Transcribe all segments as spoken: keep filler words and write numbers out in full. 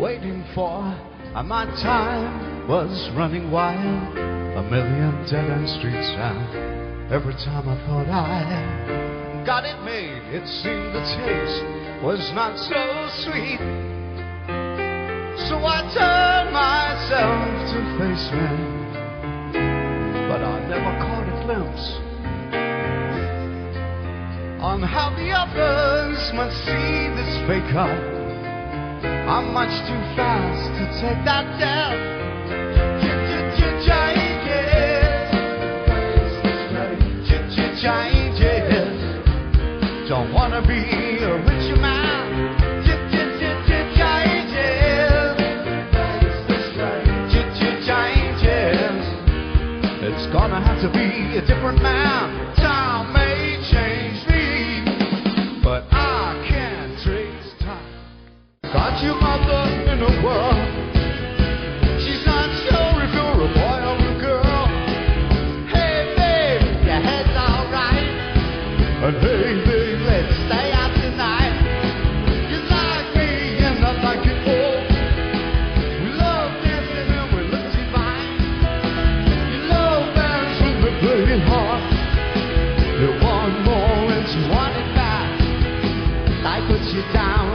waiting for, and my time was running wild. A million dead-end streets, and every time I thought I got it made, it seemed the taste was not so sweet. So I turned myself to face me, but I never caught a glimpse on how the others must see this faker. I'm much too fast to take that death. Changes. Don't wanna be a richer man. Changes. It's gonna have to be a different man. Time may change me, but I can't trace time. Got your mother in the world. She's not sure if you're a boy or a girl. Hey babe, your head's alright. And hey babe, let's stay out tonight. You like me and I like you all. We love dancing and we look divine. You love bands when they're playing hard. You want more and you want it back. I put you down.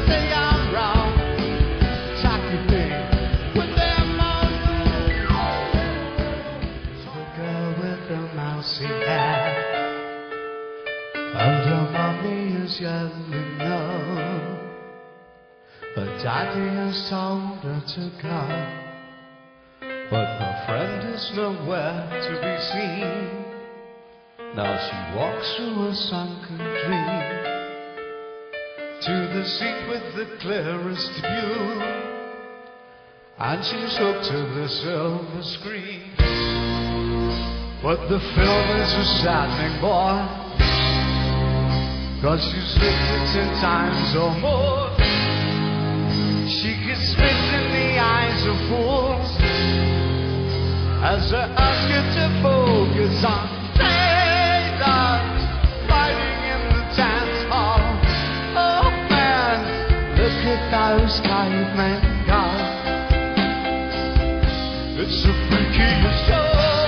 And her mommy is yelling no. Her daddy has told her to go, but her friend is nowhere to be seen. Now she walks through a sunken dream to the seat with the clearest view, and she's hooked to the silver screen. But the film is a saddening boy, 'cause she's lived it ten times or more. She gets spit in the eyes of fools as they ask her to focus on sailors fighting in the dance hall. Oh man, look at those cavemen go. It's the freakiest show.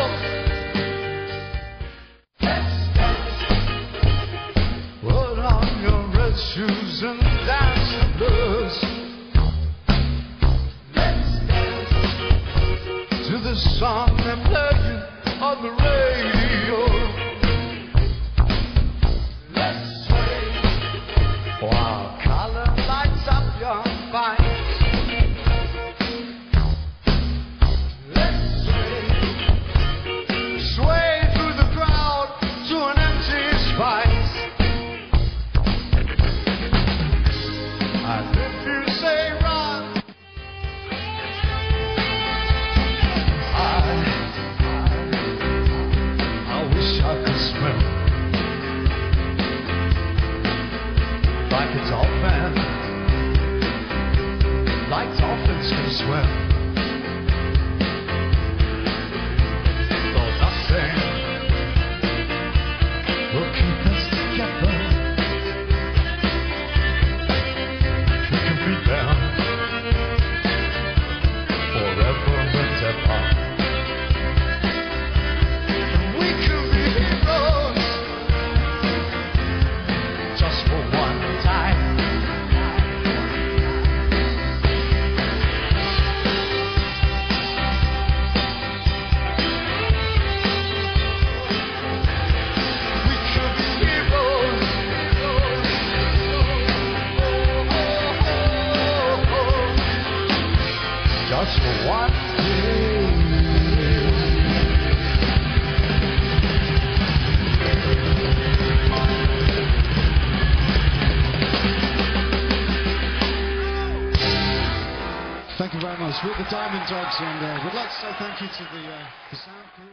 Shoes and dance the blues. Let's dance to the song they're playing on the radio. Let's sway while color lights up your face. Let's sway, sway through the crowd to an empty space. And if you say run, I, I, I wish I could swim like a dolphin, like dolphins can swim. Though nothing will keep us together. Forever and ever, we could be heroes just for one time. We could be heroes. Just for one day. Thank you very much. We're the Diamond Dogs, and uh, we'd like to say thank you to the, uh, the sound crew.